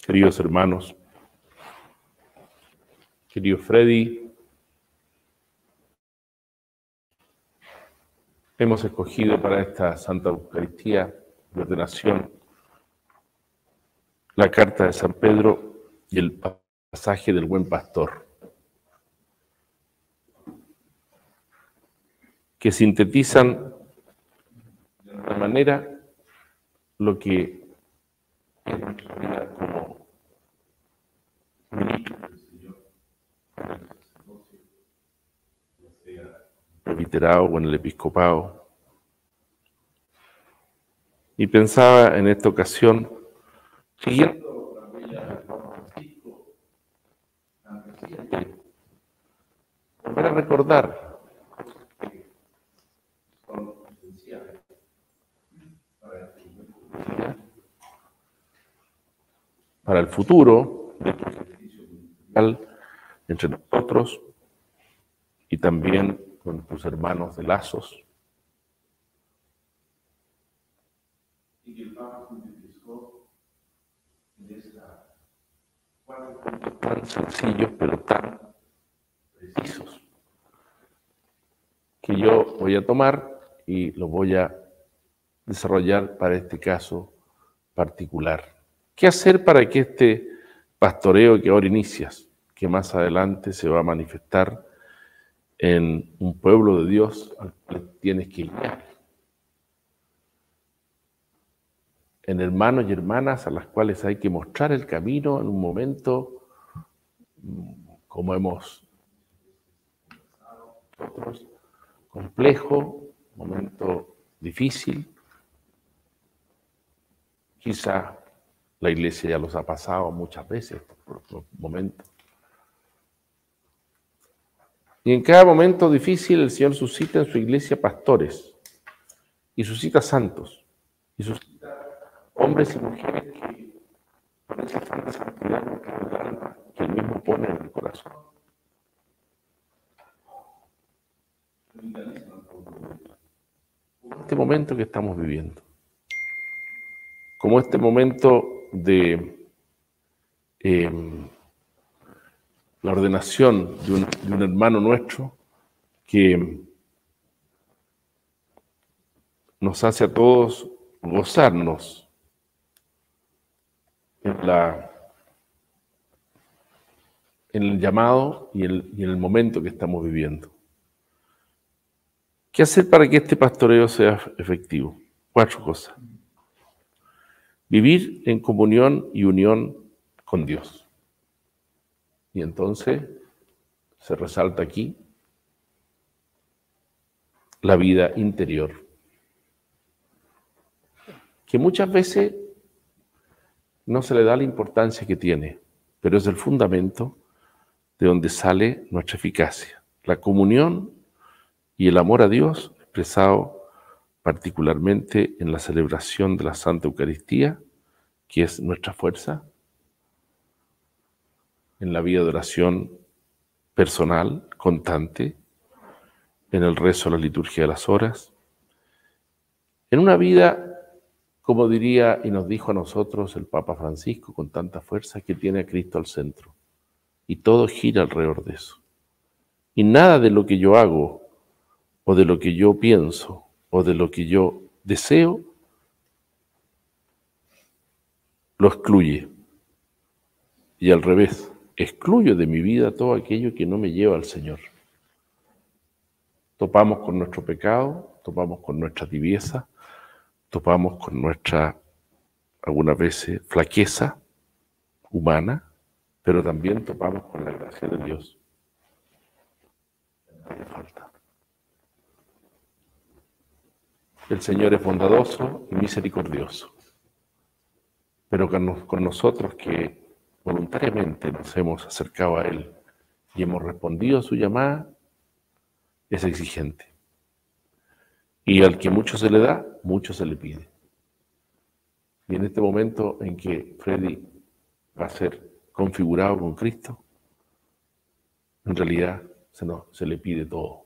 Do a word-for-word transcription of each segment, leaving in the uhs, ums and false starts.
Queridos hermanos, querido Freddy, hemos escogido para esta Santa Eucaristía de ordenación la carta de San Pedro y el pasaje del Buen Pastor, que sintetizan de alguna manera lo que es nuestra vida como ministros del Señor, en el sacerdocio, ya sea presbiterado o en el episcopado. Y pensaba en esta ocasión, siguiendo la huella del Papa Francisco, tan reciente, volver a recordar que son esenciales para el futuro, para el futuro de nuestro ejercicio ministerial entre nosotros y también con tus hermanos de lazos. Y que el Papa sintetizó en esta cuatro puntos tan sencillos pero tan precisos que yo voy a tomar y lo voy a desarrollar para este caso particular. ¿Qué hacer para que este pastoreo que ahora inicias, que más adelante se va a manifestar en un pueblo de Dios al que tienes que guiar, en hermanos y hermanas a las cuales hay que mostrar el camino en un momento, como hemos nosotros, complejo, momento difícil? Quizá la Iglesia ya los ha pasado muchas veces por estos momentos. Y en cada momento difícil el Señor suscita en su Iglesia pastores, y suscita santos, y suscita hombres y mujeres que con esa santa santidad en el alma que Él mismo pone en el corazón, como este momento que estamos viviendo, como este momento de eh, la ordenación de un, de un hermano nuestro que nos hace a todos gozarnos en, la, en el llamado y, el, y en el momento que estamos viviendo. ¿Qué hacer para que este pastoreo sea efectivo? Cuatro cosas. Vivir en comunión y unión con Dios. Y entonces se resalta aquí la vida interior, que muchas veces no se le da la importancia que tiene, pero es el fundamento de donde sale nuestra eficacia. La comunión y el amor a Dios expresado particularmente en la celebración de la Santa Eucaristía, que es nuestra fuerza, en la vida de oración personal, constante, en el rezo a la liturgia de las horas, en una vida, como diría y nos dijo a nosotros el Papa Francisco con tanta fuerza, que tiene a Cristo al centro, y todo gira alrededor de eso. Y nada de lo que yo hago, o de lo que yo pienso, o de lo que yo deseo, lo excluye. Y al revés, excluyo de mi vida todo aquello que no me lleva al Señor. Topamos con nuestro pecado, topamos con nuestra tibieza, topamos con nuestra, algunas veces, flaqueza humana, pero también topamos con la gracia de Dios. No hace falta. El Señor es bondadoso y misericordioso, pero con, con nosotros que voluntariamente nos hemos acercado a Él y hemos respondido a su llamada, es exigente. Y al que mucho se le da, mucho se le pide. Y en este momento en que Freddy va a ser configurado con Cristo, en realidad se, nos, se le pide todo.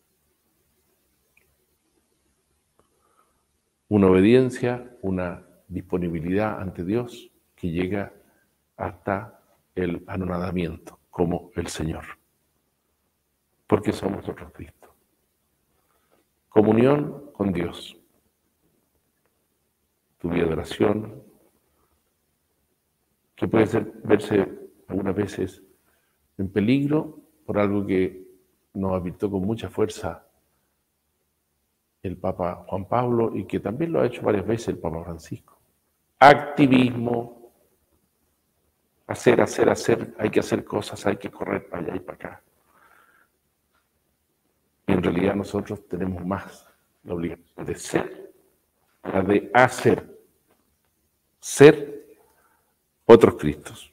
Una obediencia, una disponibilidad ante Dios que llega hasta el anonadamiento, como el Señor. Porque somos otro Cristo. Comunión con Dios. Tu vida de oración, que puede ser, verse algunas veces en peligro por algo que nos advirtió con mucha fuerza el Papa Juan Pablo y que también lo ha hecho varias veces el Papa Francisco. Activismo, hacer, hacer, hacer, hay que hacer cosas, hay que correr para allá y para acá. Y en realidad nosotros tenemos más la obligación de ser, la de hacer, ser otros Cristos.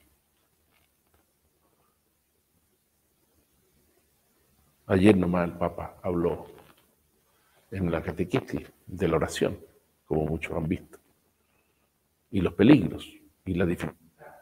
Ayer nomás el Papa habló en la catequesis de la oración, como muchos han visto, y los peligros y la dificultad.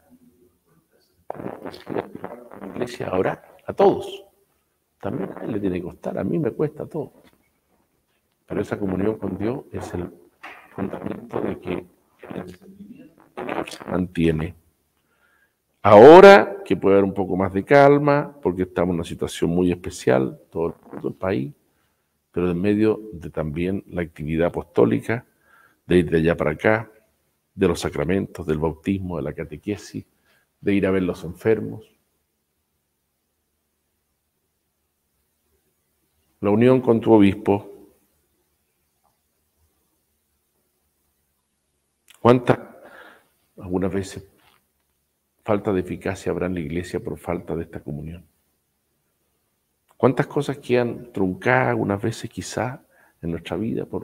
La iglesia a orar a todos. También a él le tiene que costar, a mí me cuesta todo. Pero esa comunión con Dios es el fundamento de que el Señor se mantiene. Ahora que puede haber un poco más de calma, porque estamos en una situación muy especial, todo, todo el país, pero en medio de también la actividad apostólica, de ir de allá para acá, de los sacramentos, del bautismo, de la catequesis, de ir a ver los enfermos. La unión con tu obispo. ¿Cuántas, algunas veces, falta de eficacia habrá en la iglesia por falta de esta comunión? ¿Cuántas cosas quedan truncadas algunas veces quizá en nuestra vida por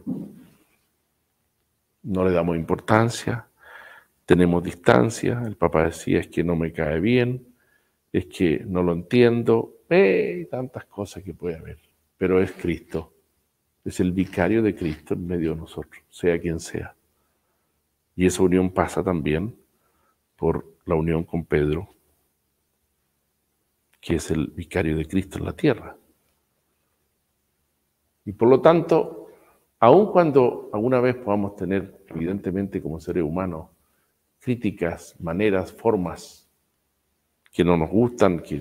no le damos importancia, tenemos distancia? El Papa decía, es que no me cae bien, es que no lo entiendo, eh, tantas cosas que puede haber. Pero es Cristo, es el vicario de Cristo en medio de nosotros, sea quien sea. Y esa unión pasa también por la unión con Pedro, que es el vicario de Cristo en la tierra. Y por lo tanto, aun cuando alguna vez podamos tener, evidentemente como seres humanos, críticas, maneras, formas que no nos gustan, que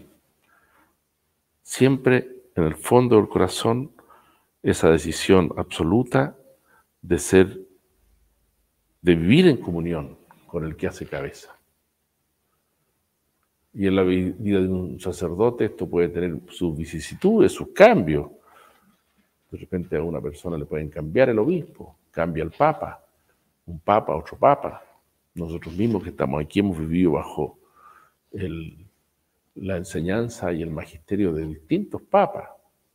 siempre en el fondo del corazón esa decisión absoluta de ser, de vivir en comunión con el que hace cabeza. Y en la vida de un sacerdote esto puede tener sus vicisitudes, sus cambios. De repente a una persona le pueden cambiar el obispo, cambia el papa, un papa, otro papa. Nosotros mismos que estamos aquí hemos vivido bajo el, la enseñanza y el magisterio de distintos papas.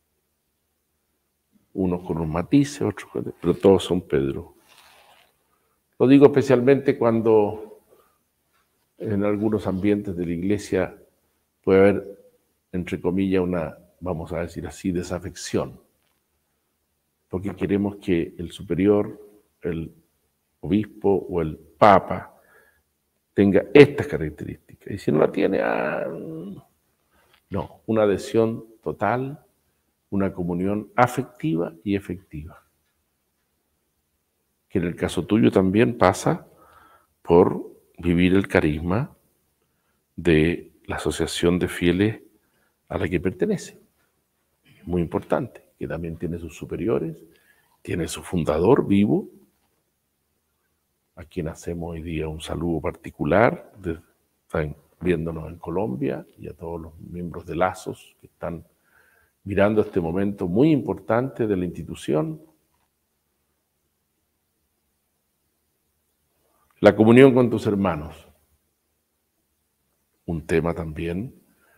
Unos con un matices, otros con... pero todos son Pedro. Lo digo especialmente cuando en algunos ambientes de la iglesia puede haber, entre comillas, una, vamos a decir así, desafección. Porque queremos que el superior, el obispo o el papa tenga estas características. Y si no la tiene, ah, no, una adhesión total, una comunión afectiva y efectiva. Que en el caso tuyo también pasa por vivir el carisma de la asociación de fieles a la que pertenece. Es muy importante, que también tiene sus superiores, tiene su fundador vivo, a quien hacemos hoy día un saludo particular, de, están viéndonos en Colombia, y a todos los miembros de Lazos que están mirando este momento muy importante de la institución. La comunión con tus hermanos, un tema también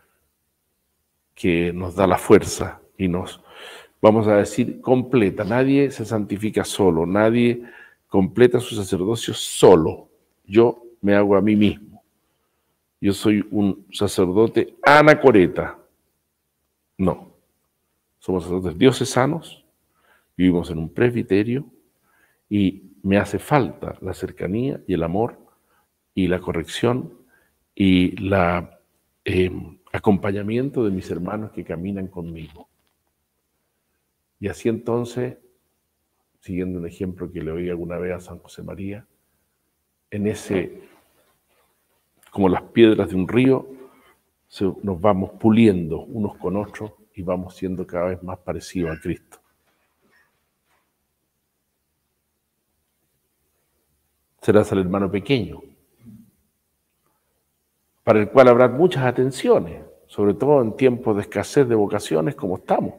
que nos da la fuerza y nos, vamos a decir, completa. Nadie se santifica solo, nadie completa su sacerdocio solo. Yo me hago a mí mismo. Yo soy un sacerdote anacoreta. No, somos sacerdotes diocesanos, vivimos en un presbiterio y me hace falta la cercanía y el amor y la corrección y el eh, acompañamiento de mis hermanos que caminan conmigo. Y así entonces, siguiendo un ejemplo que le oí alguna vez a San José María, en ese, como las piedras de un río, se, nos vamos puliendo unos con otros y vamos siendo cada vez más parecidos a Cristo. Serás el hermano pequeño, para el cual habrá muchas atenciones, sobre todo en tiempos de escasez de vocaciones como estamos.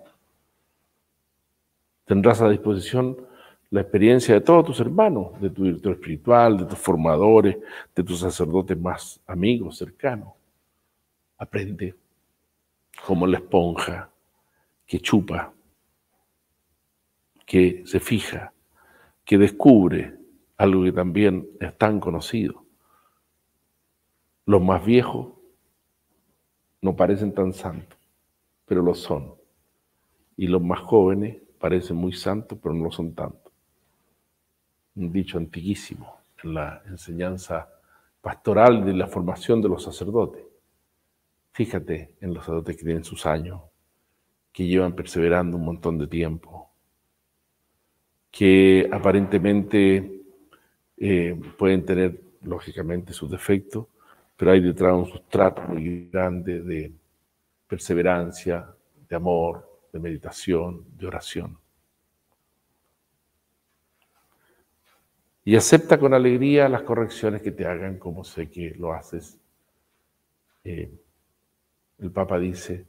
Tendrás a disposición la experiencia de todos tus hermanos, de tu director espiritual, de tus formadores, de tus sacerdotes más amigos, cercanos. Aprende como la esponja que chupa, que se fija, que descubre algo que también es tan conocido. Los más viejos no parecen tan santos, pero lo son. Y los más jóvenes parecen muy santos, pero no lo son tanto. Un dicho antiquísimo en la enseñanza pastoral de la formación de los sacerdotes. Fíjate en los sacerdotes que tienen sus años, que llevan perseverando un montón de tiempo, que aparentemente eh, pueden tener, lógicamente, sus defectos, pero hay detrás un sustrato muy grande de perseverancia, de amor, de meditación, de oración. Y acepta con alegría las correcciones que te hagan, como sé que lo haces. Eh, el Papa dice,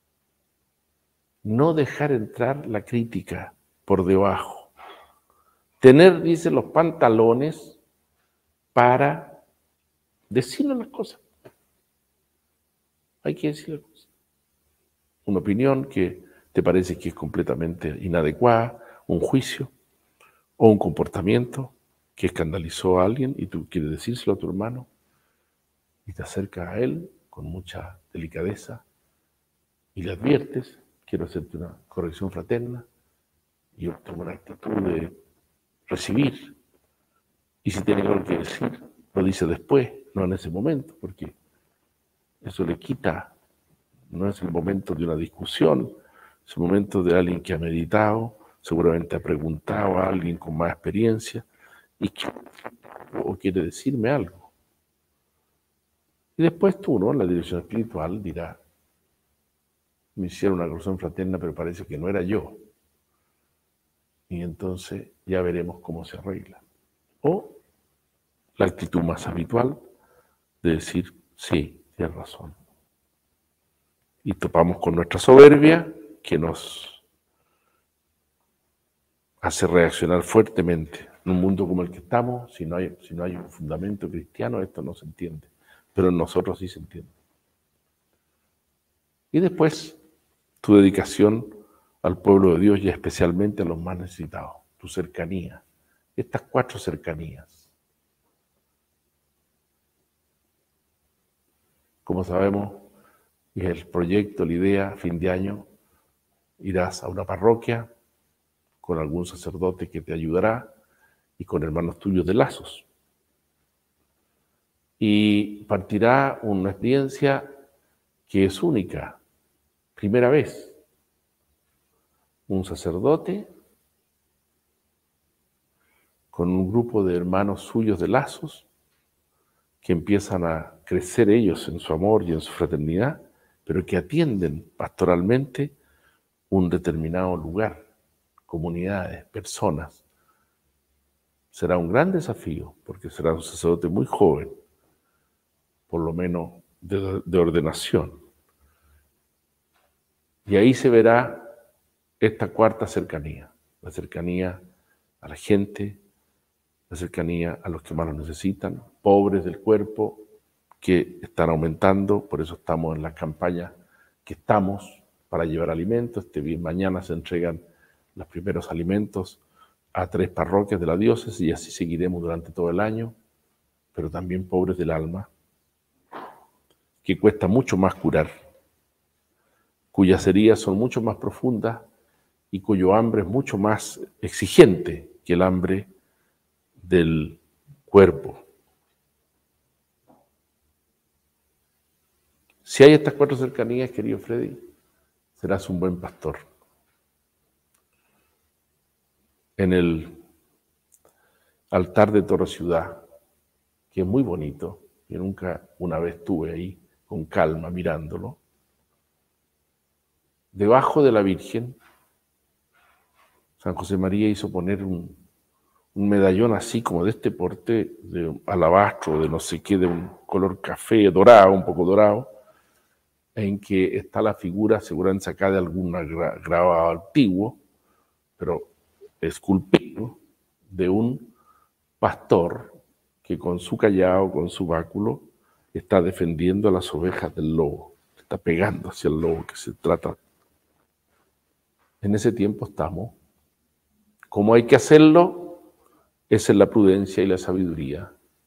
no dejar entrar la crítica por debajo. Tener, dice, los pantalones para decirle las cosas. Hay que decir las cosas. Una opinión que te parece que es completamente inadecuada, un juicio o un comportamiento que escandalizó a alguien y tú quieres decírselo a tu hermano y te acercas a él con mucha delicadeza y le adviertes, quiero hacerte una corrección fraterna, y yo tomo una actitud de recibir. Y si tiene algo que decir, lo dice después, no en ese momento, porque eso le quita, no es el momento de una discusión, es el momento de alguien que ha meditado, seguramente ha preguntado a alguien con más experiencia y que, o quiere decirme algo. Y después tú, ¿no? En la dirección espiritual dirá, me hicieron una corrección fraterna, pero parece que no era yo. Y entonces ya veremos cómo se arregla. O la actitud más habitual de decir, sí, tienes razón. Y topamos con nuestra soberbia que nos hace reaccionar fuertemente. En un mundo como el que estamos, si no hay, si no hay un fundamento cristiano, esto no se entiende. Pero en nosotros sí se entiende. Y después, tu dedicación al pueblo de Dios y especialmente a los más necesitados, tu cercanía. Estas cuatro cercanías. Como sabemos, y el proyecto, la idea, fin de año, irás a una parroquia con algún sacerdote que te ayudará y con hermanos tuyos de lazos. Y partirá una experiencia que es única, primera vez. Un sacerdote con un grupo de hermanos suyos de lazos que empiezan a crecer ellos en su amor y en su fraternidad, pero que atienden pastoralmente un determinado lugar, comunidades, personas. Será un gran desafío, porque será un sacerdote muy joven, por lo menos de, de ordenación. Y ahí se verá esta cuarta cercanía, la cercanía a la gente, la cercanía a los que más lo necesitan, pobres del cuerpo, que están aumentando, por eso estamos en las campañas que estamos para llevar alimentos. Este bien, mañana se entregan los primeros alimentos a tres parroquias de la diócesis y así seguiremos durante todo el año, pero también pobres del alma, que cuesta mucho más curar, cuyas heridas son mucho más profundas y cuyo hambre es mucho más exigente que el hambre del cuerpo. Si hay estas cuatro cercanías, querido Freddy, serás un buen pastor. En el altar de Torre Ciudad que es muy bonito. Yo nunca una vez estuve ahí con calma mirándolo. Debajo de la Virgen, San José María hizo poner un, un medallón así como de este porte, de alabastro, de no sé qué, de un color café, dorado, un poco dorado, en que está la figura seguramente sacada de algún gra grabado antiguo, pero esculpido, de un pastor que con su callado, con su báculo, está defendiendo a las ovejas del lobo, está pegando hacia el lobo que se trata. En ese tiempo estamos. ¿Cómo hay que hacerlo? Esa es la prudencia y la sabiduría.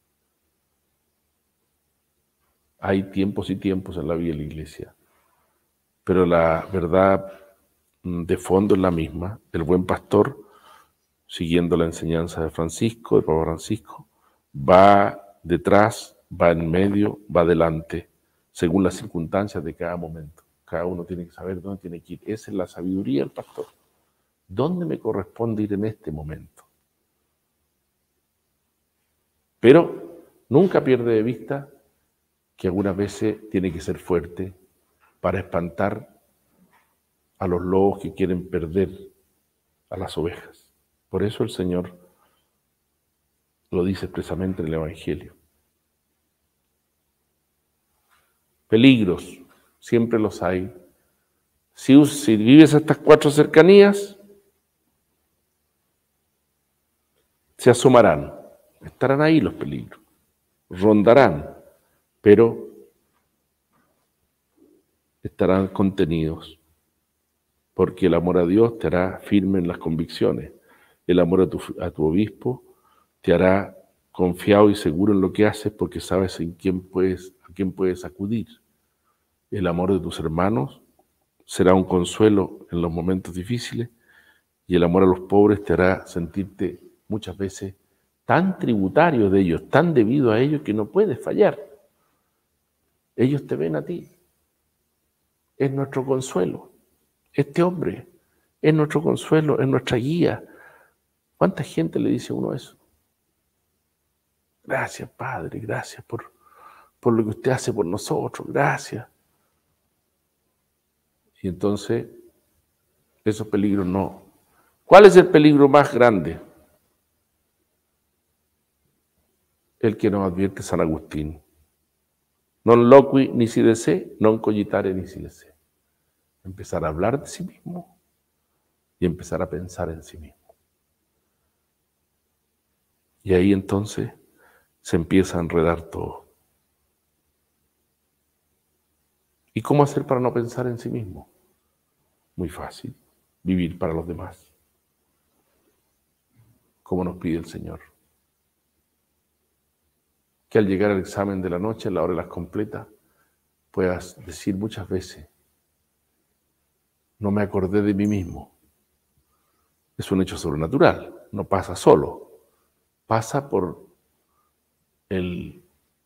Hay tiempos y tiempos en la vida de la iglesia, pero la verdad de fondo es la misma. El buen pastor, siguiendo la enseñanza de Francisco, de Papa Francisco, va detrás, va en medio, va adelante, según las circunstancias de cada momento. Cada uno tiene que saber dónde tiene que ir. Esa es la sabiduría del pastor. ¿Dónde me corresponde ir en este momento? Pero nunca pierde de vista que algunas veces tiene que ser fuerte para espantar a los lobos que quieren perder a las ovejas. Por eso el Señor lo dice expresamente en el Evangelio. Peligros, siempre los hay. Si, si vives estas cuatro cercanías, se asomarán, estarán ahí los peligros, rondarán, pero estarán contenidos, porque el amor a Dios te hará firme en las convicciones, el amor a tu, a tu obispo te hará confiado y seguro en lo que haces, porque sabes en quién puedes, a quién puedes acudir. El amor de tus hermanos será un consuelo en los momentos difíciles, y el amor a los pobres te hará sentirte muchas veces tan tributario de ellos, tan debido a ellos, que no puedes fallar. Ellos te ven a ti. Es nuestro consuelo. Este hombre es nuestro consuelo, es nuestra guía. ¿Cuánta gente le dice a uno eso? Gracias, Padre, gracias por, por lo que usted hace por nosotros, gracias. Y entonces, esos peligros no. ¿Cuál es el peligro más grande? El que nos advierte San Agustín. Non loqui nisi de se, non cogitare nisi de se. Empezar a hablar de sí mismo y empezar a pensar en sí mismo. Y ahí entonces se empieza a enredar todo. ¿Y cómo hacer para no pensar en sí mismo? Muy fácil, vivir para los demás, como nos pide el Señor. Que al llegar al examen de la noche, a la hora de las completas, puedas decir muchas veces: no me acordé de mí mismo. Es un hecho sobrenatural, no pasa solo, pasa por el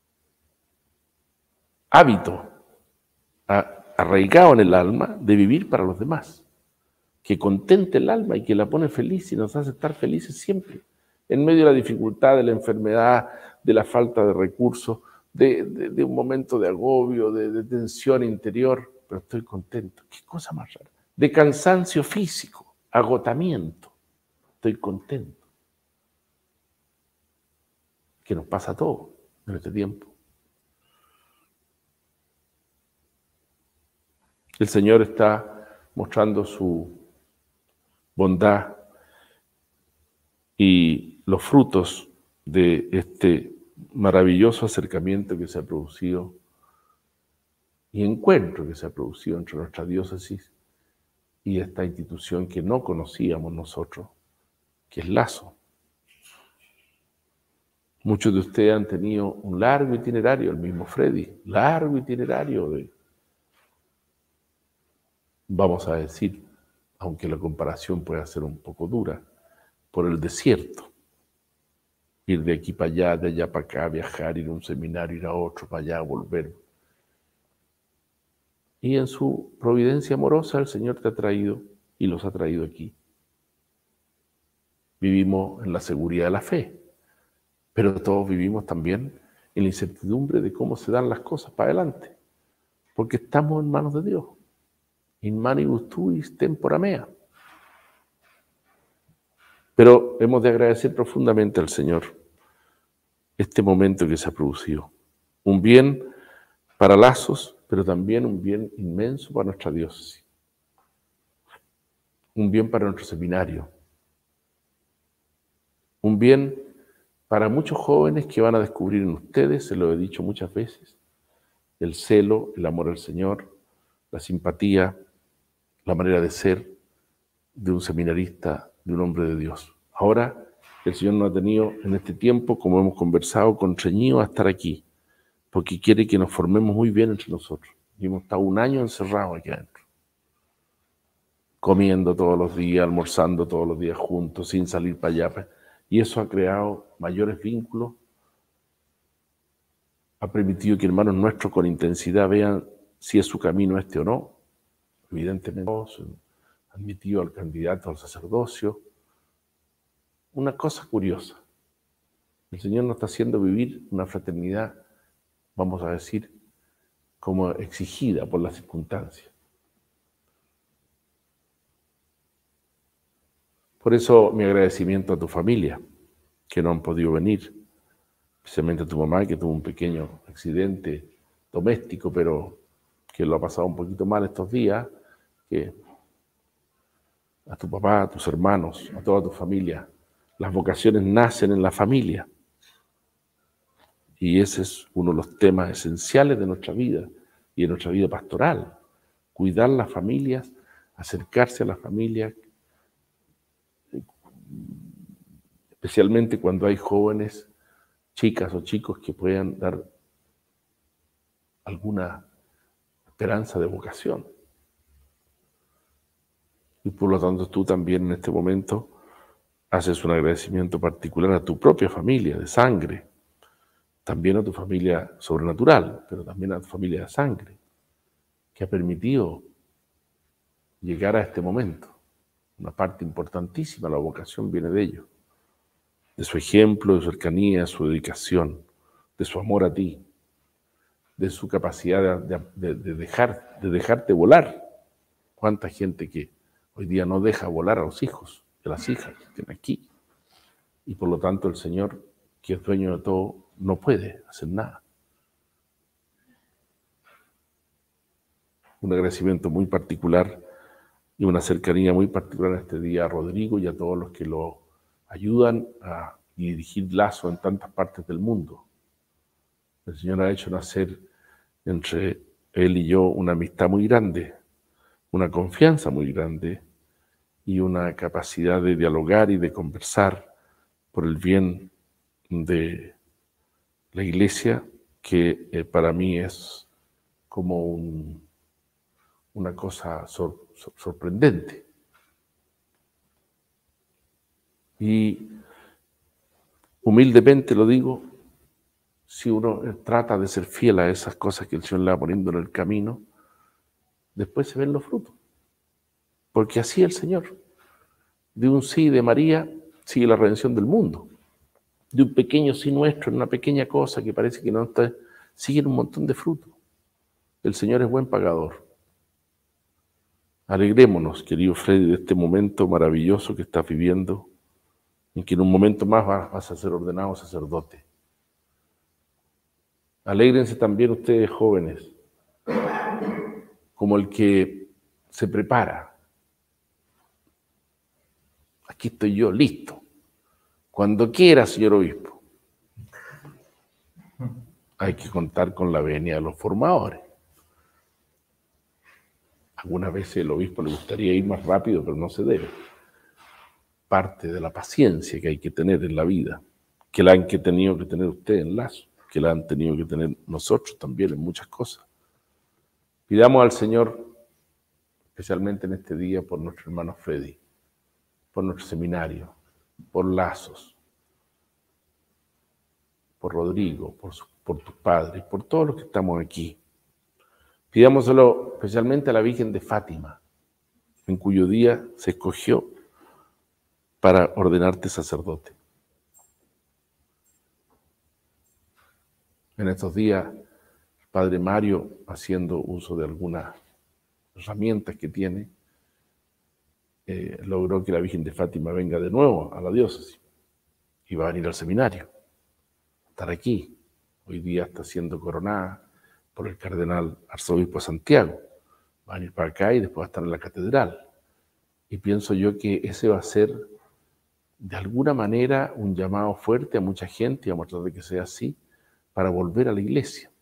hábito arraigado en el alma de vivir para los demás, que contente el alma y que la pone feliz y nos hace estar felices siempre, en medio de la dificultad, de la enfermedad, de la falta de recursos, de, de, de un momento de agobio, de, de tensión interior, pero estoy contento. ¿Qué cosa más rara? De cansancio físico, agotamiento, estoy contento. Que nos pasa a todos en este tiempo. El Señor está mostrando su bondad y los frutos de este maravilloso acercamiento que se ha producido y encuentro que se ha producido entre nuestra diócesis y esta institución que no conocíamos nosotros, que es Lazo. Muchos de ustedes han tenido un largo itinerario, el mismo Freddy, largo itinerario de, vamos a decir, aunque la comparación pueda ser un poco dura, por el desierto. Ir de aquí para allá, de allá para acá, viajar, ir a un seminario, ir a otro, para allá, volver. Y en su providencia amorosa el Señor te ha traído y los ha traído aquí. Vivimos en la seguridad de la fe, pero todos vivimos también en la incertidumbre de cómo se dan las cosas para adelante, porque estamos en manos de Dios. In manibus tuis tempora mea. Pero hemos de agradecer profundamente al Señor este momento que se ha producido. Un bien para Lazos, pero también un bien inmenso para nuestra diócesis. Un bien para nuestro seminario. Un bien para muchos jóvenes que van a descubrir en ustedes, se lo he dicho muchas veces, el celo, el amor al Señor, la simpatía, la manera de ser de un seminarista, de un hombre de Dios. Ahora, el Señor nos ha tenido en este tiempo, como hemos conversado, constreñidos a estar aquí, porque quiere que nos formemos muy bien entre nosotros. Y hemos estado un año encerrados aquí adentro, comiendo todos los días, almorzando todos los días juntos, sin salir para allá. Y eso ha creado mayores vínculos, ha permitido que hermanos nuestros con intensidad vean si es su camino este o no. Evidentemente, han admitido al candidato al sacerdocio. Una cosa curiosa, el Señor nos está haciendo vivir una fraternidad, vamos a decir, como exigida por las circunstancias. Por eso mi agradecimiento a tu familia, que no han podido venir, especialmente a tu mamá, que tuvo un pequeño accidente doméstico, pero que lo ha pasado un poquito mal estos días, que a tu papá, a tus hermanos, a toda tu familia. Las vocaciones nacen en la familia. Y ese es uno de los temas esenciales de nuestra vida y de nuestra vida pastoral. Cuidar las familias, acercarse a las familias, especialmente cuando hay jóvenes, chicas o chicos que puedan dar alguna esperanza de vocación. Y por lo tanto tú también en este momento haces un agradecimiento particular a tu propia familia de sangre, también a tu familia sobrenatural, pero también a tu familia de sangre, que ha permitido llegar a este momento. Una parte importantísima, la vocación viene de ellos, de su ejemplo, de su cercanía, de su dedicación, de su amor a ti, de su capacidad de, de, de, dejar, de dejarte volar. Cuánta gente que hoy día no deja volar a los hijos, de las hijas que estén aquí. Y por lo tanto el Señor, que es dueño de todo, no puede hacer nada. Un agradecimiento muy particular y una cercanía muy particular a este día a Rodrigo y a todos los que lo ayudan a dirigir Lazo en tantas partes del mundo. El Señor ha hecho nacer entre él y yo una amistad muy grande, una confianza muy grande y una capacidad de dialogar y de conversar por el bien de la Iglesia que eh, para mí es como un, una cosa sor, sor, sorprendente. Y humildemente lo digo, si uno trata de ser fiel a esas cosas que el Señor le va poniendo en el camino, después se ven los frutos. Porque así el Señor, de un sí de María, sigue la redención del mundo. De un pequeño sí nuestro, en una pequeña cosa que parece que no está, siguen un montón de frutos. El Señor es buen pagador. Alegrémonos, querido Freddy, de este momento maravilloso que estás viviendo, en que en un momento más vas a ser ordenado sacerdote. Alégrense también ustedes, jóvenes, como el que se prepara. Aquí estoy yo, listo. Cuando quiera, señor obispo. Hay que contar con la venia de los formadores. Algunas veces el obispo le gustaría ir más rápido, pero no se debe. Parte de la paciencia que hay que tener en la vida, que la han que tenido que tener ustedes en Lazo, que la han tenido que tener nosotros también en muchas cosas. Pidamos al Señor, especialmente en este día, por nuestro hermano Freddy, por nuestro seminario, por Lazos, por Rodrigo, por, su, por tus padres, por todos los que estamos aquí. Pidámoselo especialmente a la Virgen de Fátima, en cuyo día se escogió para ordenarte sacerdote. En estos días, el Padre Mario, haciendo uso de algunas herramientas que tiene, eh, logró que la Virgen de Fátima venga de nuevo a la diócesis y va a venir al seminario, a estar aquí. Hoy día está siendo coronada por el cardenal arzobispo de Santiago. Va a venir para acá y después va a estar en la catedral. Y pienso yo que ese va a ser, de alguna manera, un llamado fuerte a mucha gente, y vamos a tratar de que sea así, para volver a la iglesia.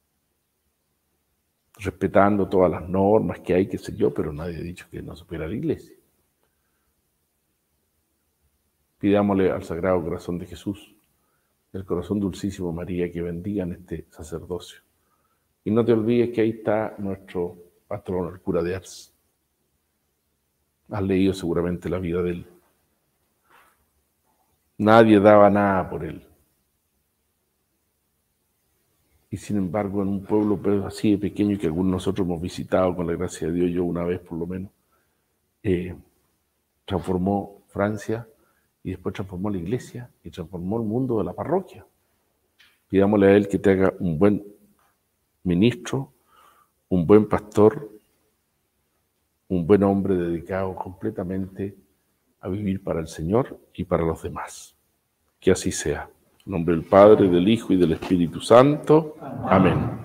Respetando todas las normas que hay, qué sé yo, pero nadie ha dicho que no se pueda ir a la iglesia. Pidámosle al Sagrado Corazón de Jesús, el Corazón Dulcísimo María, que bendigan este sacerdocio. Y no te olvides que ahí está nuestro patrono, el cura de Ars. Has leído seguramente la vida de él. Nadie daba nada por él. Y sin embargo, en un pueblo así de pequeño que algunos de nosotros hemos visitado, con la gracia de Dios, yo una vez por lo menos, eh, transformó Francia y después transformó la iglesia y transformó el mundo de la parroquia. Pidámosle a él que te haga un buen ministro, un buen pastor, un buen hombre dedicado completamente a vivir para el Señor y para los demás. Que así sea. En nombre del Padre, del Hijo y del Espíritu Santo. Amén.